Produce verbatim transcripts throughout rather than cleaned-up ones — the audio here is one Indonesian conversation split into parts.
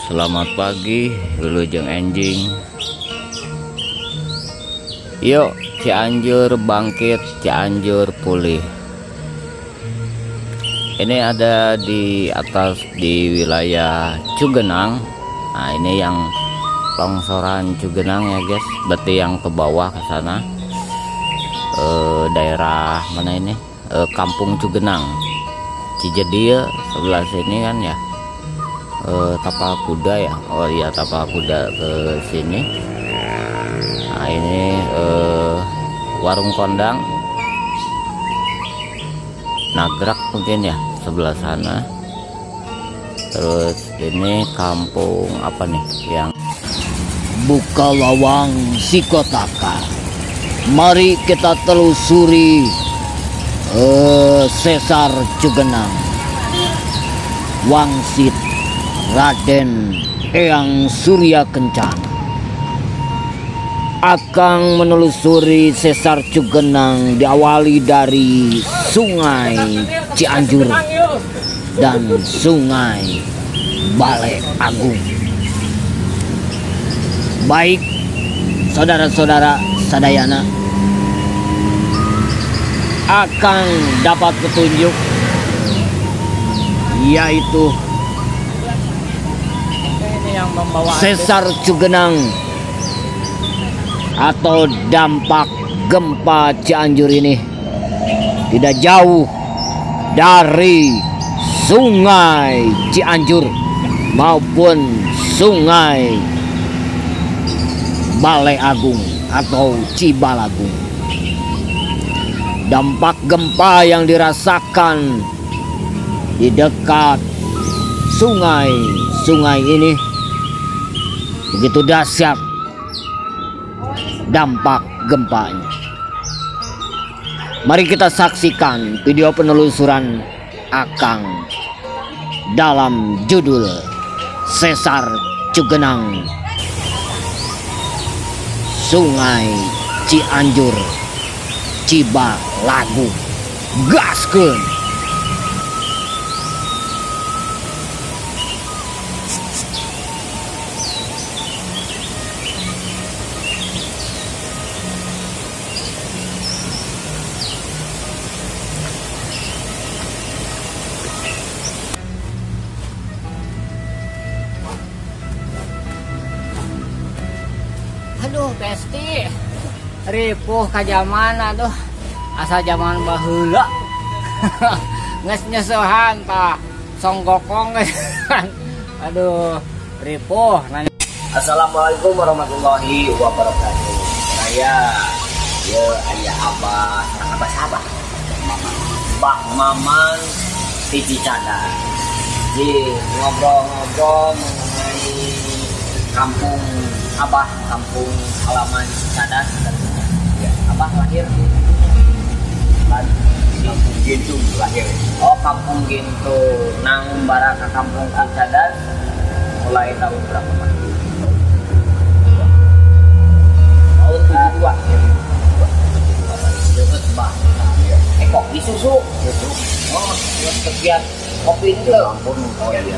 Selamat pagi, wilujeng enjing. Yuk, Cianjur bangkit, Cianjur pulih. Ini ada di atas di wilayah Cugenang. Nah, ini yang longsoran Cugenang ya guys. Berarti yang ke bawah ke sana. E, daerah mana ini? E, Kampung Cugenang. Cijedil sebelah sini kan ya. Uh, tapal kuda ya. Oh iya, tapal kuda ke sini. Nah ini uh, warung kondang Nagrak mungkin ya sebelah sana. Terus ini kampung apa nih yang Bukalawang Sikotaka. Mari kita telusuri uh, Sesar Cugenang, Wangsit Raden Eyang Surya Kencana. Akang menelusuri Sesar Cugenang diawali dari Sungai Cianjur dan Sungai Balai Agung. Baik saudara-saudara sadayana, akang dapat petunjuk yaitu Sesar Cugenang atau dampak gempa Cianjur ini tidak jauh dari Sungai Cianjur maupun Sungai Balai Agung atau Cibalagung. Dampak gempa yang dirasakan di dekat sungai-sungai ini begitu dahsyat dampak gempanya. Mari kita saksikan video penelusuran akang dalam judul Sesar Cugenang, Sungai Cianjur, Cibalagung. Gaskeun. Aduh Besti, ripuh ka zaman, aduh asa zaman baheula. Nges nyesuhan tah songgokong. Aduh ripuh. Assalamualaikum warahmatullahi wabarakatuh. Saya ya ayah abah abah sahabat Mbak Maman di Cicada. Di ngobrol-ngobrol mengenai kampung Abah, kampung halaman Cicadas tentunya. Ya, Abah lahir di Kampung Gintung lahir. Oh, Kampung Gintung. Nang bara ke kampung Cicadas mulai tahun berapa, Pak? Tahun tujuh puluh dua. Deket Mbah. Eh kok disusu? Susu. Oh, sekian kopi itu. Ampun, oh iya.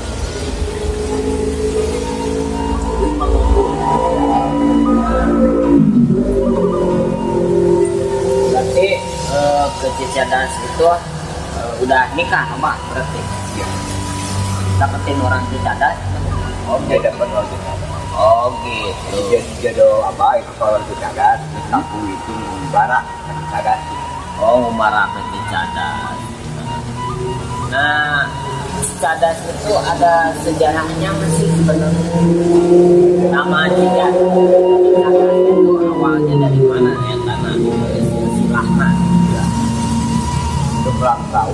Berarti uh, ke Cicadas itu uh, udah nikah sama berarti? Iya. Dapetin orang Cicadas? Oh dia dapat orang Cicadas. Oh gitu. Jadi jodoh apa itu kalau Cicadas? Kampung itu Mubarak ke Cicadas. Oh Mubarak ke Cicadas. Nah Cicadas itu ada sejarahnya masih sebenarnya. Nama Cicadas itu awalnya dari mana ya, tanah silahkan ya. Untuk kurang tahu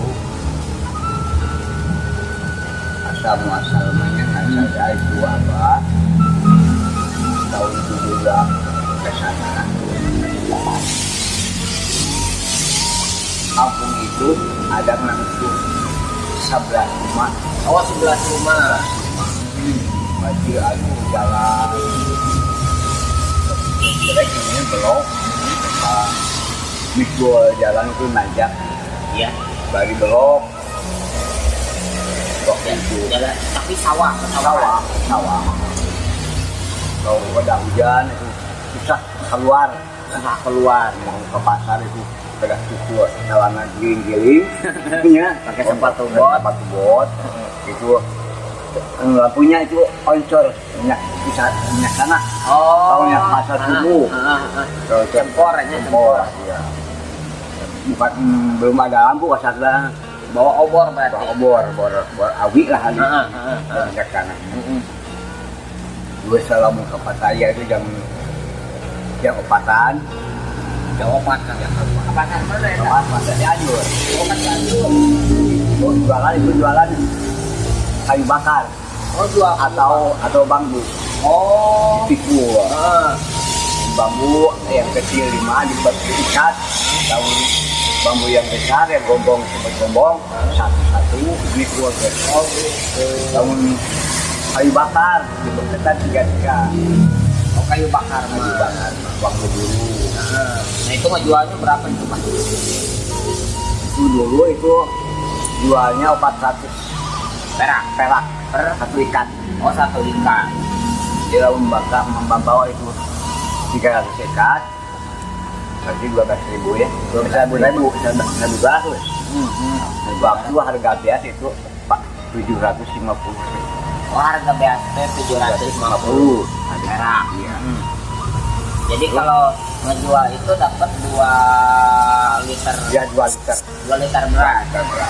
asal muasalnya nggak saya itu apa tahun tujuh belas ke sana. Kampung itu ada langsung sebelas rumah. Oh sebelas rumah. Masih ada jalan. Jelek ini belok. Mikul jalan itu nanjak. Ya. Bagi belok. Kok waktu itu. Jalan, tapi sawah, Sawah, sawah. Kalau ada hujan itu susah keluar, susah keluar. mau ke pasar itu pedas susu jalanan giling-giling, ya Pakai sepatu pakai bot. sepatu bot, itu eh, lampunya itu oncor minyak bisa minyak tanah. Oh, Tahu yang pasar subuh. ah, ah, ah. Kalau itu Cempor aja, cempor, cempor. ya. Bukan hmm, belum ada lampu kasarnya. Bawa obor berarti. Obor, obor, obor awi lah hari. Ah, ah, ah. Minyak tanah. Mm-mm. Gue selalu ke Pattaya itu jam jam empatan. Jam opat kan. Apaan mana ya? Teman masa Cianjur. Opat Cianjur. Oh, jualan itu jualan kayu bakar Oh, jual atau atau bambu. Oh. Pikul. Ah. Bambu yang kecil lima diikat. Daun bambu yang besar yang gombong seperti gombong satu-satu pikul. Oh, gitu. Daun kayu bakar dibeketan tiga-tiga. Oh, kayu bakar Kayu mah. bakar waktu dulu. Nah, itu ngejualnya berapa itu, Pak? Itu dulu itu jualnya empat ratus Perak. perak Per satu ikat. oh, satu ikat. Dia membakar membawa itu tiga ratus ikat. Berarti dua belas ribu ya. Dua belas ribu ribu ribu ratus. Waktu harga biasa itu pak tujuh ratus lima puluh. Oh, harga biasa tujuh ratus lima puluh perak. Iya. Hmm. Jadi kalau ngejual itu dapat dua liter. Ya dua liter. dua liter beras. Liter beras.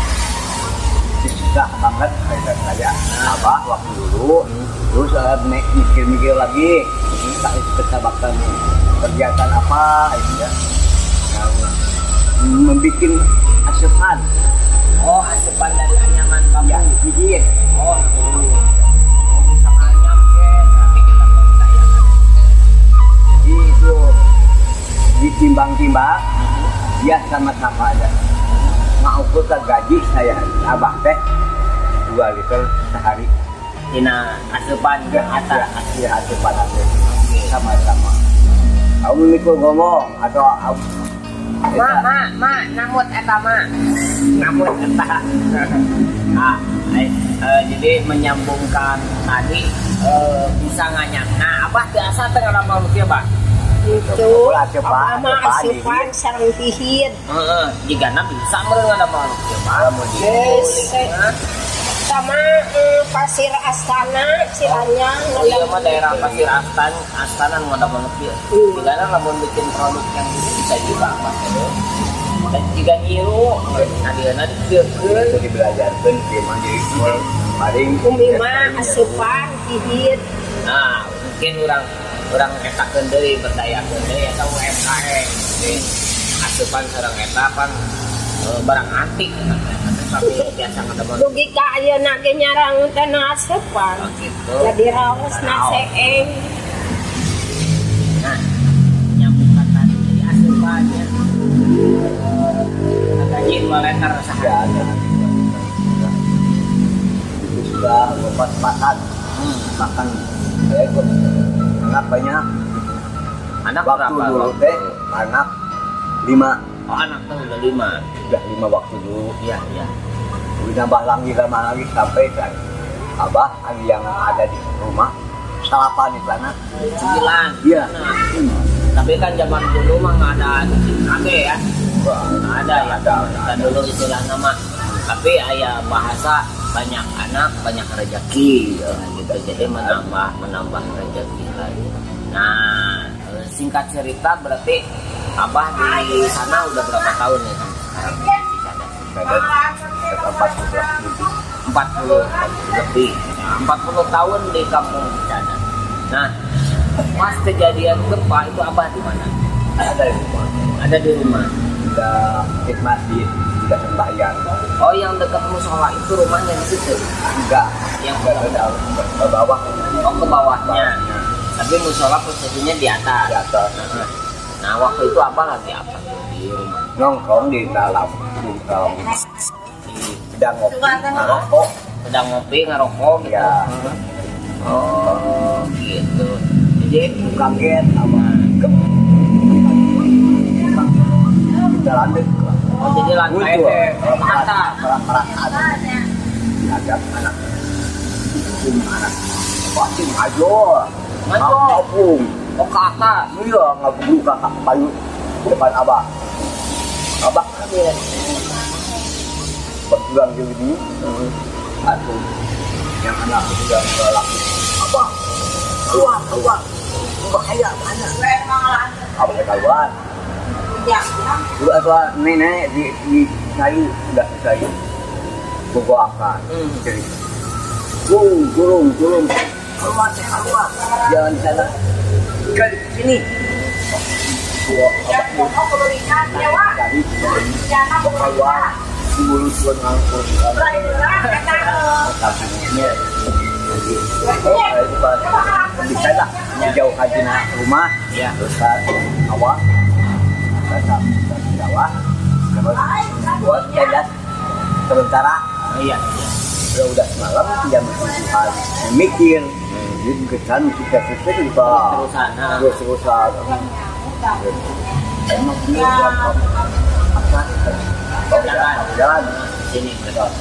Susah banget saya saya apa waktu dulu. Terus uh, mikir-mikir lagi kita kita bakal kegiatan apa itu ya. Nah, membikin asupan. Oh, asupan dari anyaman bambu. Ya, biji. Oh, tuh. Oh, bisa nganyam ke. Nanti kita mau tayangan. Jadi itu ditimbang-timbang dia sama-sama aja mau ukur ke gaji saya abah teh dua liter sehari. Tina asupan ke atas. Ya asupan aja sama-sama. Kamu mikul ngomong atau Ma, ma, ma, namut eta ma. Namut eta. Nah, eh, eh, jadi menyambungkan tadi eh, bisa nganyam. Nah, abah biasa teh ngalaman kieu, Pak. Itu Asupan, apa mah asupan, asupan dihit. sareng hihit. Heeh, jigana bisa meureun ngalaman kieu, Pak. Geus sama eh, Pasir Astana Cianyang. Oh iya mah daerah Pasir Astan, Astana nu ada banget kieu. Jigana lamun bikin produk yang ini bisa juga Pak. Dan jika nyiru, nah dia nanti dikeun. itu dibelajarkan dia mandiri paling Umi mah asupan hihit. Nah, mungkin orang orang etakeun deui berdayakeun deui eta U M K M. Jadi asupan sareng eta kan eh, barang antik kan. Tapi biasa ngademel Dugi ka ayeuna ge nyarang teh na asupan. gitu. Jadi raos na seeng. Nah, nyambungkan tadi jadi asupannya. Gaji dua liter ya sehari. ada itu sudah lepas makan makan saya ikut anak banyak Anak waktu berapa? dulu Waktu? teh anak lima Oh, anak tuh udah lima. udah lima waktu dulu Iya, iya. udah nambah lagi lama lagi sampai kan abah yang ada di rumah salapan di sana Sembilan. iya Nah, tapi kan zaman dulu mah nggak ada K B ya. Wah, Nggak ada ya. ada, Kita ada. dulu istilah nama. Tapi ayah bahasa banyak anak banyak rezeki ya, gitu. Jadi menambah menambah rezeki lagi. Nah, eh, singkat cerita berarti abah di sana udah berapa tahun nih sekarang di sana? ada empat belas lebih empat puluh lebih. empat puluh tahun di kampung Cicada. Nah, pas kejadian gempa itu abah di mana? ada di rumah Ada di rumah. udah di masjid udah sembahyang Oh, yang dekat musola itu rumahnya di situ. enggak Yang enggak ada ke bawah Oh, ke bawahnya. Tapi musola posisinya di atas. di atas Nah, waktu itu abah lagi apa di rumah? nongkrong di dalam di dalam Di, sedang ngopi ngerokok sedang ngopi ngerokok gitu. ya Oh, gitu. Jadi kaget sama gem kita lanjut oh jadi lantai muncul teh ke atas. perang-perang ada anak rumah anak pasti maju Maju. ngapung Oh ke atas. iya ngapung kakak payu depan abah abah Iya. berjuang di sini aku yang anak sudah laki abah keluar keluar bahaya banyak abah keluar dulu apa nenek di di kayu sudah kayu buku akan Hmm. jadi turun turun turun keluar keluar jangan di sana ke sini dua abah dari keluar di mulut tuan ngangkut katanya bisa lah menjauhkan jenak rumah Ya. terus awal datang dari bawah terus buat tenda sementara Iya. udah udah semalam jam tujuh mikir jadi kesan kita kita juga Terusan, ha. terus terusan emang dia apa apa Jalan. jalan Sini.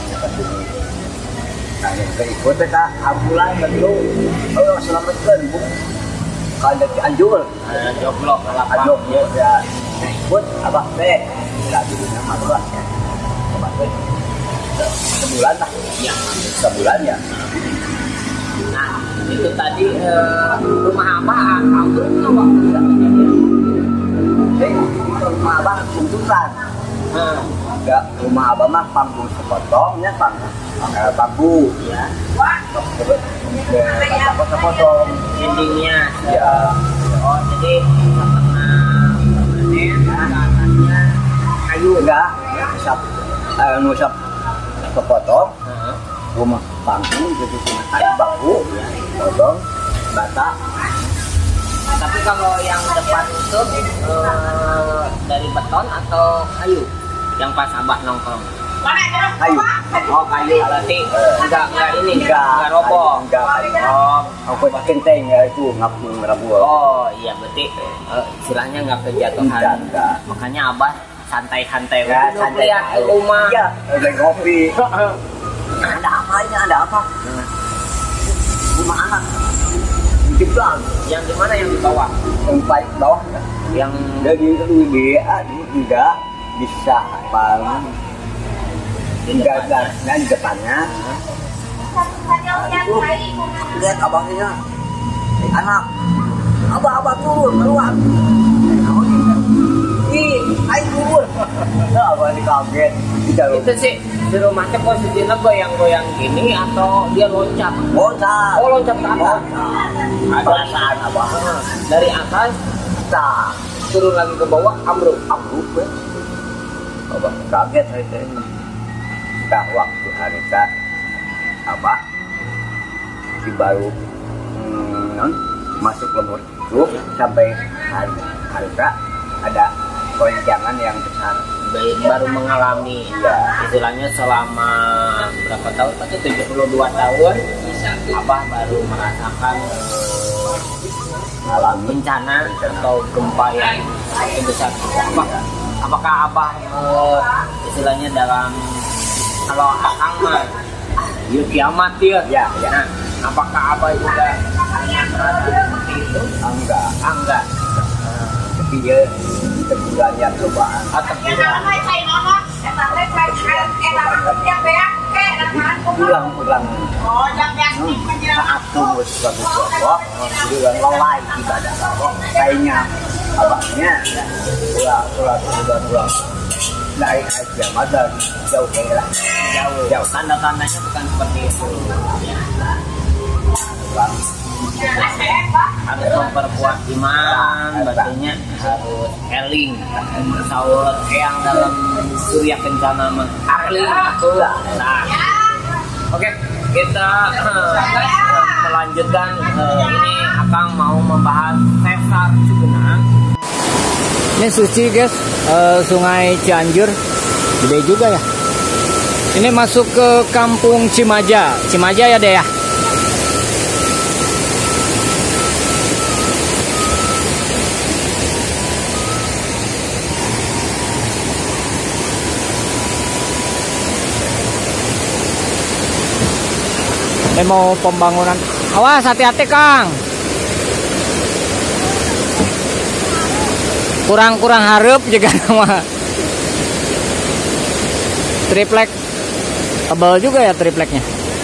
nah yang keikut kita ambulan betul oh selamatkan bu kalau Cianjur Ada joglok ke lapang. Ajok ya, ya ikut abah teh lagi nama abah ya abah teh sebulan lah Ya. sebulan ya Nah, itu tadi eh, rumah abah ambruk nggak waktu itu kejadian? eh itu rumah abah tuntutan Hmm. enggak rumah abah mah panggung sepotongnya panggung eh, bambu Ya. sepotong Dindingnya. ya Oh, jadi setengah permanen, ke atasnya kayu enggak sap eh nusap sepotong Heeh. rumah panggung jadi cuma kayu bambu potong bata Tapi kalau yang depan itu eh, dari beton atau kayu? Yang pas abah nongkrong. kayu Oh kayu berarti enggak enggak ini enggak enggak roboh. enggak kayu Oh, aku kenteng ya itu ngapung rabu oh iya berarti eh, istilahnya nggak kejatuhan. enggak enggak Makanya abah santai-santai. ya Duduk santai lihat ke rumah. iya lagi ngopi ada apanya ada apa rumah anak jeblang Yang di mana yang di bawah? yang paling bawah Yang dari itu dia tidak bisa paling enggak enggak enggak di depannya itu lihat abangnya anak abah abah turun keluar ih ayo turun nah abah ini kaget tidak itu sih di rumahnya posisinya goyang-goyang gini atau dia loncat? loncat Oh loncat ke atas. ada perasaan abah Dari atas tak turun lagi ke bawah ambruk. ambruk ya abah kaget hari ini dah waktu hari tak abah si baru hmm, non, masuk lemur itu sampai hari hari tak ada gonjangan yang besar Bayi baru mengalami istilahnya selama berapa tahun? Berarti tujuh puluh dua tahun abah baru merasakan eh, alami bencana atau gempa yang cukup besar. Apa, apakah abah eh, istilahnya dalam kalau akang mah ya kiamat ya? ya ya Nah, apakah abah juga merasa seperti itu? enggak Ah, enggak. tapi dia tegurannya cobaan Atau kurang? pulang pulang saat tunggu sesuatu Allah dia lalai ibadah Allah kayaknya abahnya pulang pulang pulang pulang dari aja mata jauh lah Jauh. jauh Tanda-tandanya bukan seperti itu. pulang Harus memperkuat iman, berartinya harus eling, sahur yang dalam surya kencana mah eling aku. Nah, oke kita eh, melanjutkan eh, ini Akang mau membahas Sesar Cugenang. Ini suci guys, eh, Sungai Cianjur, gede juga ya. Ini masuk ke Kampung Cimaja, Cimaja ya deh ya. Ini mau pembangunan. Awas, hati-hati Kang. Kurang-kurang harap juga nama. Triplek. Tebal juga ya tripleknya.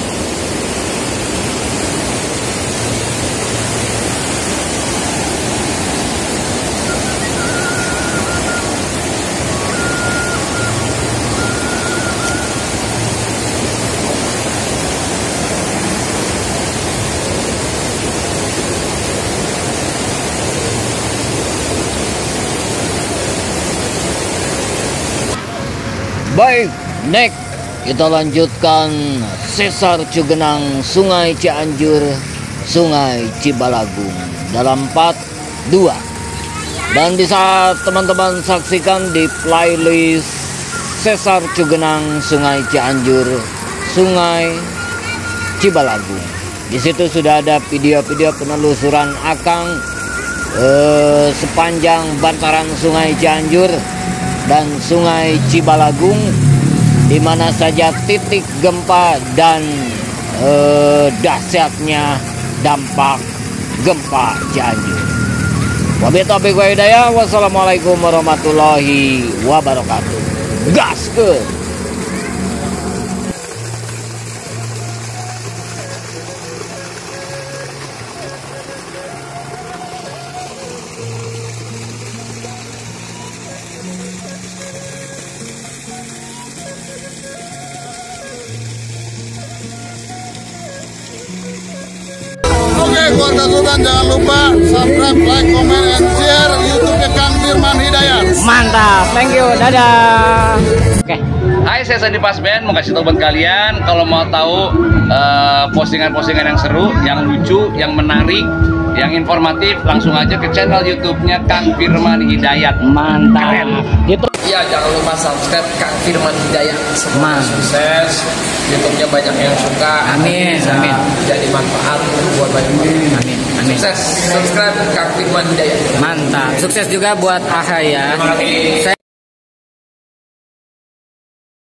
Baik, next kita lanjutkan sesar Cugenang Sungai Cianjur, Sungai Cibalagung dalam part dua. Dan bisa teman-teman saksikan di playlist sesar Cugenang Sungai Cianjur, Sungai Cibalagung. Di situ sudah ada video-video penelusuran Akang eh, sepanjang bantaran Sungai Cianjur dan Sungai Cibalagung, di mana saja titik gempa dan eh, dahsyatnya dampak gempa Cianjur. Wabillahi taufiq wal hidayah. Wassalamualaikum warahmatullahi wabarakatuh. Gaskeun. Oke, keluarga Sultan jangan lupa subscribe, like, comment, and share YouTube-nya Kang Firman Hidayat. Mantap, thank you, dadah. Oke. Hai, saya Sandi Pasben, mau kasih tahu buat kalian kalau mau tahu eh, postingan-postingan yang seru, yang lucu, yang menarik, yang informatif, langsung aja ke channel YouTube-nya Kang Firman Hidayat. Mantap. Keren. Gitu. Ya, jangan lupa subscribe Kang Firman Hidayat. Semoga Man. sukses, YouTube-nya banyak yang suka. Amin, bisa amin. jadi manfaat buat banyak orang. Amin, amin. Sukses, subscribe Kang Firman Hidayat. Mantap. Sukses juga buat Aha ya. Terima kasih. Saya